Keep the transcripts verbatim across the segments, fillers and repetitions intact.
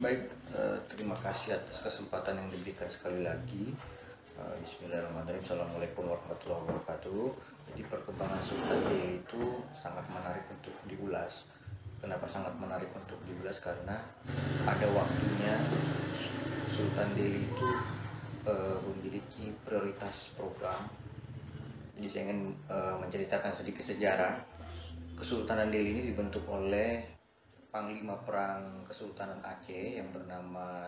Baik, eh, terima kasih atas kesempatan yang diberikan sekali lagi. Eh, Bismillahirrahmanirrahim. Assalamualaikum warahmatullahi wabarakatuh. Jadi perkembangan Sultan Delhi itu sangat menarik untuk diulas. Kenapa sangat menarik untuk diulas? Karena pada waktunya Sultan Delhi itu eh, memiliki prioritas program. Jadi saya ingin eh, menceritakan sedikit sejarah. Kesultanan Delhi ini dibentuk oleh Panglima Perang Kesultanan Aceh yang bernama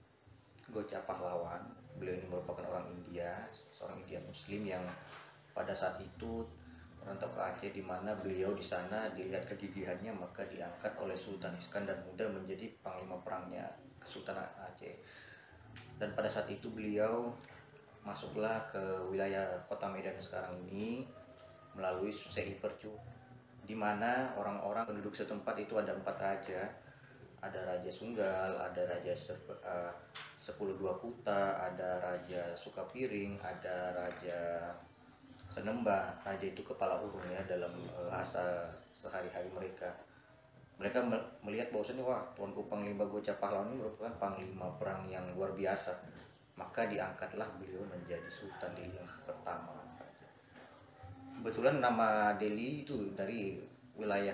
Gocha Pahlawan. Beliau ini merupakan orang India, seorang India Muslim yang pada saat itu merantau ke Aceh, di mana beliau di sana dilihat kegigihannya maka diangkat oleh Sultan Iskandar Muda menjadi panglima perangnya Kesultanan Aceh. Dan pada saat itu beliau masuklah ke wilayah Kota Medan sekarang ini melalui Susei Percu, di mana orang-orang penduduk setempat itu ada empat raja. Ada Raja Sunggal, ada Raja uh, Sepuluh Dua Kuta, ada Raja Sukapiring, ada Raja Senemba. Raja itu kepala urung ya dalam uh, bahasa sehari-hari mereka. Mereka melihat bahwasanya wah, Tuanku Panglima Gocha Pahlawan ini merupakan panglima perang yang luar biasa. Maka diangkatlah beliau menjadi Sultan Delhi yang pertama. Kebetulan nama Delhi itu dari wilayah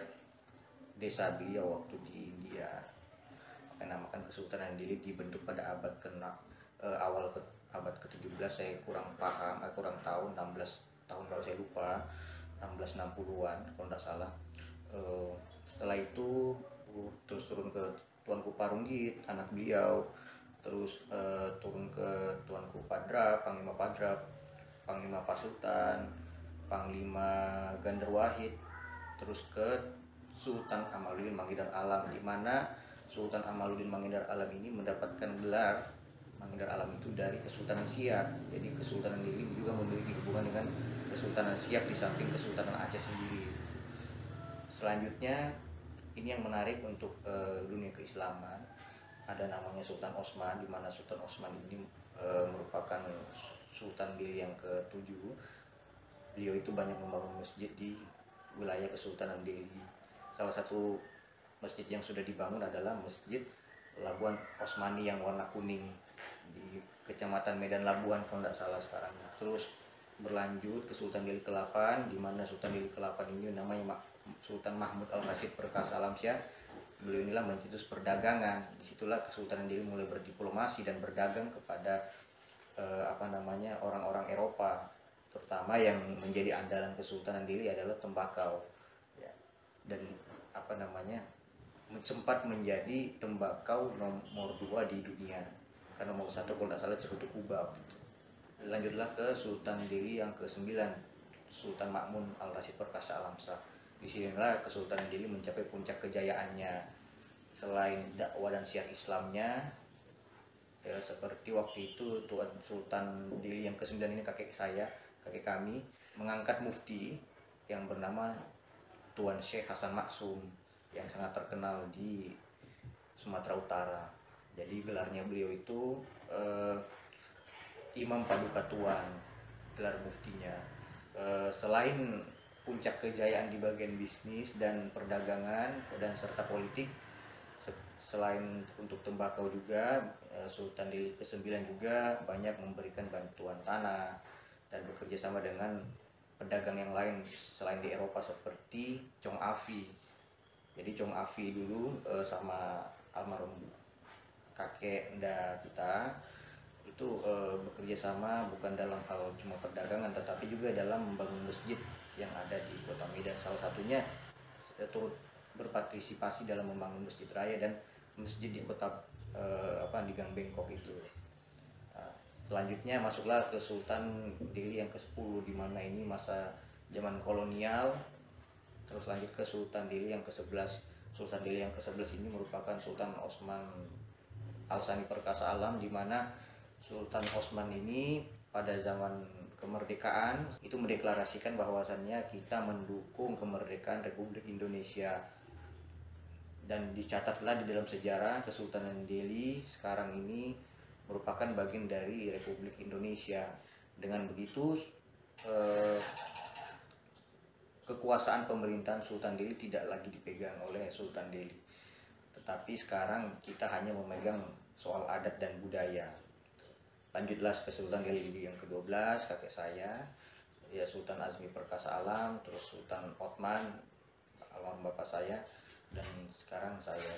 desa beliau waktu di India. Namakan Kesultanan Delhi dibentuk pada abad ke eh, awal ke, abad ke tujuh belas. Saya kurang paham, eh, kurang tahu enam belas tahun kalau saya lupa, enam belas enam puluhan kalau tidak salah. Eh, setelah itu uh, terus turun ke Tuanku Parunggit, anak beliau, terus eh, turun ke Tuanku Padra, Panglima Padra, Panglima Pasutan, Panglima Gandar Wahid, terus ke Sultan Amaluddin Mangindar Alam, di mana Sultan Amaluddin Mangindar Alam ini mendapatkan gelar Mangindar Alam itu dari Kesultanan Siak. Jadi Kesultanan Delhi juga memiliki hubungan dengan Kesultanan Siak di samping Kesultanan Aceh sendiri. Selanjutnya ini yang menarik untuk uh, dunia keislaman, ada namanya Sultan Osman, di mana Sultan Osman ini uh, merupakan Sultan Delhi yang ketujuh. Beliau itu banyak membangun masjid di wilayah Kesultanan Delhi. Salah satu masjid yang sudah dibangun adalah Masjid Labuan Osmani yang warna kuning di Kecamatan Medan Labuan kalau tidak salah sekarang. Terus berlanjut ke Sultan Delhi ke delapan, di mana Sultan Delhi ke delapan ini namanya Sultan Mahmud Al-Rashid Perkasa Alamsyah. Beliau inilah mencetus perdagangan. Disitulah Kesultanan Delhi mulai berdiplomasi dan berdagang kepada eh, apa namanya orang-orang Eropa, terutama yang menjadi andalan Kesultanan Delhi adalah tembakau. Ya. Dan apa namanya sempat menjadi tembakau nomor dua di dunia, karena nomor satu kalau tidak salah cerutu kubau. Lanjutlah ke Sultan Delhi yang kesembilan, Sultan Makmun Al-Rashid Perkasa Alamsyah. Disinilah Kesultanan Delhi mencapai puncak kejayaannya. Selain dakwah dan syiar Islamnya, ya, seperti waktu itu Tuan Sultan Delhi yang kesembilan ini kakek saya, kakek kami, mengangkat mufti yang bernama Tuan Syekh Hasan Maksum yang sangat terkenal di Sumatera Utara. Jadi gelarnya beliau itu eh, Imam Paduka Tuan, gelar muftinya. Eh, selain puncak kejayaan di bagian bisnis dan perdagangan dan serta politik, selain untuk tembakau juga, Sultan Delhi kesembilan juga banyak memberikan bantuan tanah dan bekerja sama dengan pedagang yang lain selain di Eropa seperti Chong Afi. Jadi Chong Afi dulu eh, sama almarhum kakek nda kita itu eh, bekerja sama bukan dalam hal cuma perdagangan, tetapi juga dalam membangun masjid yang ada di Kota Medan. Salah satunya eh, turut berpartisipasi dalam membangun masjid raya dan masjid di kota eh, apa di Gang Bengkok itu. Nah, selanjutnya masuklah ke Sultan Delhi yang kesepuluh, di mana ini masa zaman kolonial. Terus lanjut ke Sultan Delhi yang kesebelas. Sultan Delhi yang kesebelas ini merupakan Sultan Osman Al-Sani Perkasa Alam, di mana Sultan Osman ini pada zaman kemerdekaan itu mendeklarasikan bahwasannya kita mendukung kemerdekaan Republik Indonesia. Dan dicatatlah di dalam sejarah Kesultanan Delhi sekarang ini merupakan bagian dari Republik Indonesia. Dengan begitu eh, kekuasaan pemerintahan Sultan Delhi tidak lagi dipegang oleh Sultan Delhi, tetapi sekarang kita hanya memegang soal adat dan budaya. Lanjutlah ke Sultan Delhi yang kedua belas, kakek saya, ya Sultan Azmi Perkasa Alam, terus Sultan Otman, almarhum bapak saya, dan sekarang saya.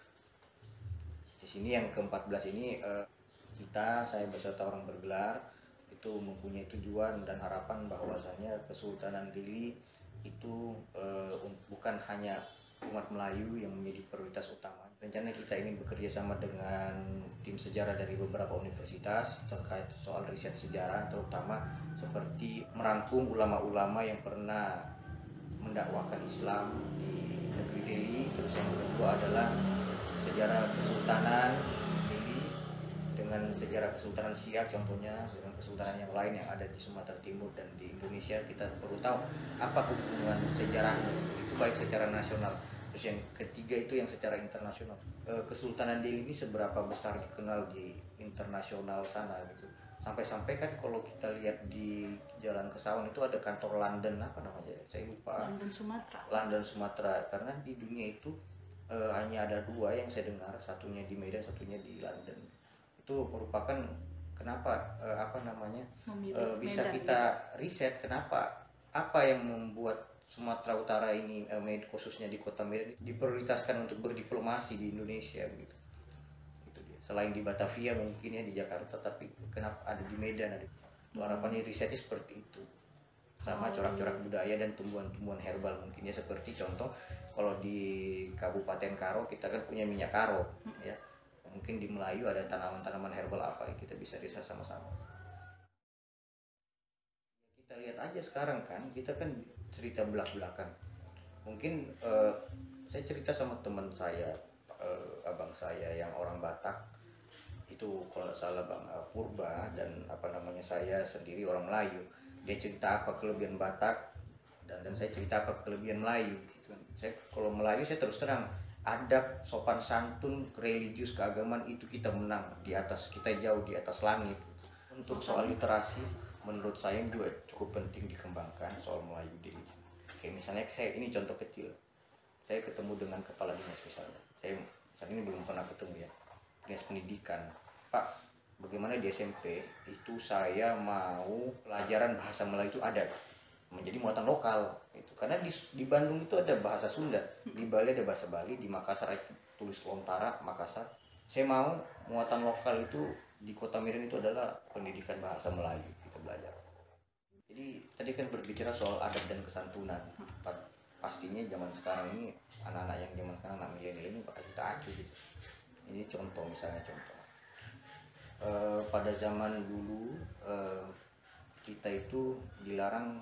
Di sini yang keempat belas ini eh, kita, saya beserta orang bergelar itu mempunyai tujuan dan harapan bahwasanya Kesultanan Delhi itu eh, bukan hanya umat Melayu yang menjadi prioritas utama. Rencana kita ini bekerja sama dengan tim sejarah dari beberapa universitas terkait soal riset sejarah, terutama seperti merangkum ulama-ulama yang pernah mendakwakan Islam di negeri Delhi. Terus yang kedua adalah sejarah Kesultanan Delhi dengan sejarah Kesultanan Siak, contohnya dengan kesultanan yang lain yang ada di Sumatera Timur dan di Indonesia. Kita perlu tahu apa hubungan sejarahnya, itu baik secara nasional. Terus yang ketiga itu yang secara internasional, Kesultanan Delhi ini seberapa besar dikenal di internasional sana gitu. Sampai-sampai kan kalau kita lihat di Jalan Kesawan itu ada kantor London, apa namanya, saya lupa. London Sumatera. London Sumatera, karena di dunia itu eh, hanya ada dua yang saya dengar, satunya di Medan, satunya di London. Itu merupakan kenapa eh, apa namanya eh, bisa Medan, kita gitu. Riset kenapa, apa yang membuat Sumatera Utara ini, eh, khususnya di kota Medan, diprioritaskan untuk berdiplomasi di Indonesia gitu. Itu dia. Selain di Batavia mungkin ya, di Jakarta, tapi kenapa ada di Medan, ada. Hmm. Harapannya risetnya seperti itu. Sama corak-corak budaya dan tumbuhan-tumbuhan herbal mungkin ya, seperti contoh kalau di Kabupaten Karo kita kan punya minyak karo, hmm. ya. Mungkin di Melayu ada tanaman-tanaman herbal apa yang kita bisa riset sama-sama. Kita lihat aja sekarang kan, kita kan cerita belak-belakan. Mungkin uh, saya cerita sama teman saya, uh, abang saya yang orang Batak, itu kalau nggak salah Bang uh, Purba, dan apa namanya saya sendiri orang Melayu. Dia cerita apa kelebihan Batak, dan dan saya cerita apa kelebihan Melayu. Gitu. Saya kalau Melayu saya terus terang, adab, sopan santun, religius, keagamaan itu kita menang di atas, kita jauh di atas langit. Untuk soal literasi, menurut saya juga cukup penting dikembangkan soal Melayu diri. Kayak misalnya saya ini contoh kecil, saya ketemu dengan kepala dinas misalnya, saya saat ini belum pernah ketemu ya, dinas pendidikan, Pak, bagaimana di S M P itu saya mau pelajaran bahasa Melayu itu ada menjadi muatan lokal itu, karena di, di Bandung itu ada bahasa Sunda, di Bali ada bahasa Bali, di Makassar itu tulis Lontara Makassar. Saya mau muatan lokal itu di kota Medan itu adalah pendidikan bahasa Melayu, kita belajar. Jadi tadi kan berbicara soal adat dan kesantunan. Pastinya zaman sekarang ini anak-anak yang zaman sekarang, anak milenial ini bakal kita acuh gitu. Ini contoh, misalnya contoh e, pada zaman dulu e, kita itu dilarang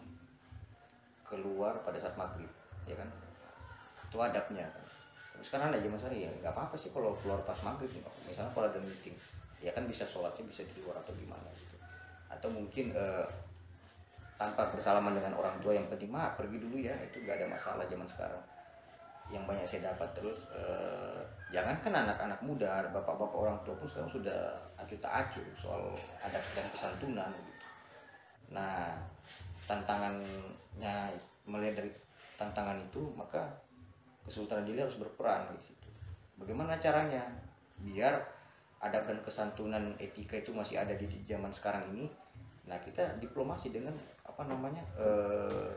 keluar pada saat maghrib, ya kan? Itu adabnya kan. Tapi sekarang ada zaman sekarang ya nggak apa-apa sih kalau keluar pas maghrib. Misalnya kalau ada meeting, ya kan bisa sholatnya bisa di luar atau gimana gitu. Atau mungkin eh, tanpa bersalaman dengan orang tua, yang penting mah pergi dulu ya, itu gak ada masalah zaman sekarang. Yang banyak saya dapat terus eh, jangankan anak-anak muda, bapak-bapak orang tua pun sekarang sudah acuh tak acuh soal adat dan kesantunan gitu. Nah, tantangannya, melihat dari tantangan itu, maka Kesultanan Delhi harus berperan di situ. Bagaimana caranya biar adab dan kesantunan, etika itu masih ada di zaman sekarang ini? Nah, kita diplomasi dengan apa namanya eh,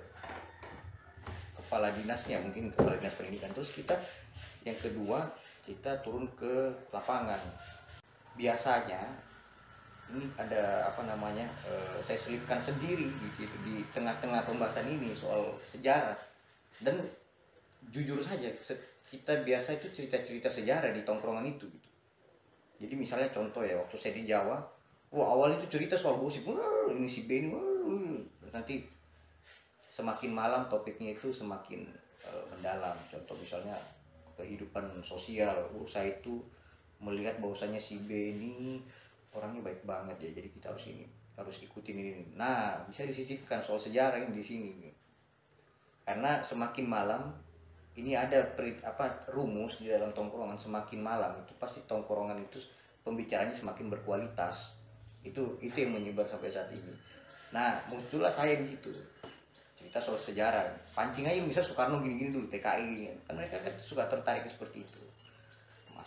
kepala dinasnya, mungkin kepala dinas pendidikan. Terus kita yang kedua, kita turun ke lapangan. Biasanya ini ada apa namanya eh, saya selipkan sendiri di, di, di tengah-tengah pembahasan ini soal sejarah. Dan jujur saja, kita biasa itu cerita-cerita sejarah di tongkrongan itu gitu. Jadi misalnya contoh ya, waktu saya di Jawa, wah awalnya itu cerita soal gosip, wah ini si Ben, wah, nanti semakin malam topiknya itu semakin uh, mendalam. Contoh misalnya kehidupan sosial, oh, saya itu melihat bahwasanya si B ini orangnya baik banget ya, jadi kita harus ini harus ikutin ini. Nah, bisa disisipkan soal sejarah yang di sini, karena semakin malam ini ada per, apa rumus di dalam tongkrongan, semakin malam itu pasti tongkrongan itu pembicaranya semakin berkualitas. Itu itu yang menyebar sampai saat ini. Nah, muncullah saya di situ. Cerita soal sejarah. Pancing aja misal Soekarno gini-gini dulu, P K I. Kan mereka kan suka tertarik seperti itu.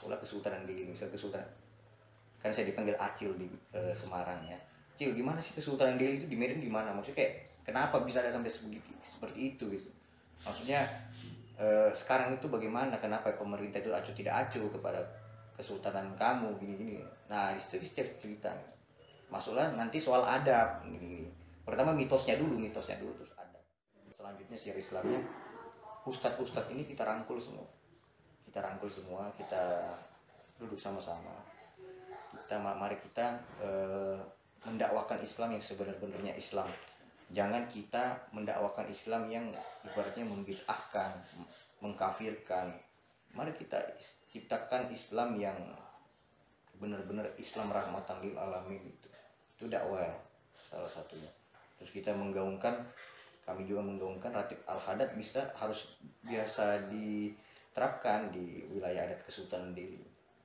masuklah Kesultanan Delhi, misal Kesultanan, kan saya dipanggil Acil di e, Semarang ya. Cil, gimana sih Kesultanan Delhi itu di Medan di mana? Maksudnya kayak kenapa bisa ada sampai sebegitu, seperti itu gitu. Maksudnya e, sekarang itu bagaimana, kenapa pemerintah itu acuh tidak acuh kepada kesultanan kamu gini-gini. Nah, itu cerita. Masuklah nanti soal adab gini-gini. Pertama mitosnya dulu, mitosnya dulu terus adab. Selanjutnya syiar Islamnya, ustadz-ustadz ini kita rangkul semua. Kita rangkul semua, kita duduk sama-sama. Kita mari kita eh, mendakwakan Islam yang sebenar-benarnya Islam. Jangan kita mendakwakan Islam yang ibaratnya membid'ahkan, mengkafirkan. Mari kita ciptakan Islam yang benar-benar Islam rahmatan lil alamin. Itu itu dakwah salah satunya. Terus kita menggaungkan, kami juga menggaungkan Ratib Al-Hadad bisa harus biasa diterapkan di wilayah adat Kesultanan Delhi.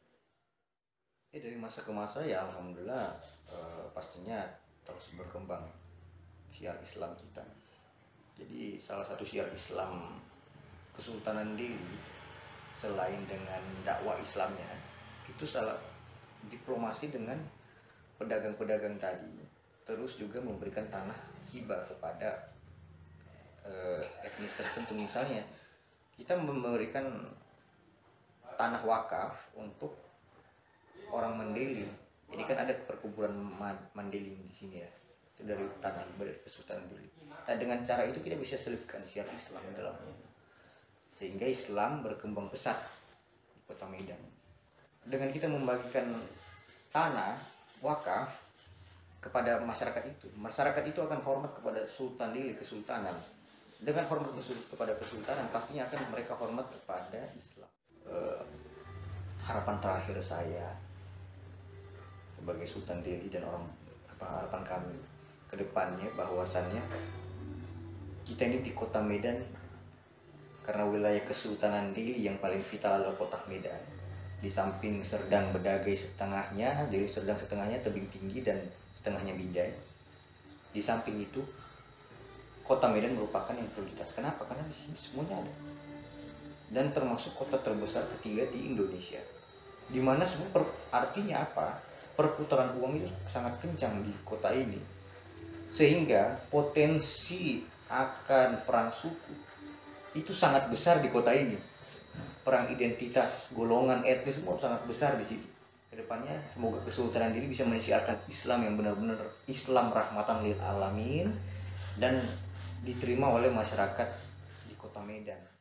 Eh, dari masa ke masa ya alhamdulillah eh, pastinya terus berkembang syiar Islam kita. Jadi salah satu syiar Islam Kesultanan Delhi selain dengan dakwah Islamnya, itu salah diplomasi dengan pedagang-pedagang tadi, terus juga memberikan tanah hibah kepada eh, etnis tertentu. Misalnya kita memberikan tanah wakaf untuk orang Mandailing. Jadi kan ada perkuburan Mandailing di sini ya, itu dari tanah hibah dari Kesultanan Delhi. Nah, dengan cara itu kita bisa selipkan syiar Islam dalamnya, sehingga Islam berkembang pesat di kota Medan. Dengan kita membagikan tanah wakaf kepada masyarakat itu, masyarakat itu akan hormat kepada Sultan Delhi, kesultanan. Dengan hormat kepada kesultanan, pastinya akan mereka hormat kepada Islam. Eh, harapan terakhir saya sebagai Sultan Delhi dan orang apa harapan kami ke depannya, bahwasannya kita ini di kota Medan, karena wilayah Kesultanan Delhi yang paling vital adalah kota Medan. Di samping Serdang Bedagai setengahnya, jadi Serdang setengahnya tebing tinggi dan setengahnya Bidai. Di samping itu kota Medan merupakan yang prioritas. Kenapa? Karena di sini semuanya ada. Dan termasuk kota terbesar ketiga di Indonesia. Di mana semua per, artinya apa? Perputaran uang itu sangat kencang di kota ini. Sehingga potensi akan perang suku itu sangat besar di kota ini. Perang identitas, golongan, etnis semua sangat besar di sini. Kedepannya semoga Kesultanan Delhi bisa mensiarkan Islam yang benar-benar Islam rahmatan lil alamin dan diterima oleh masyarakat di kota Medan.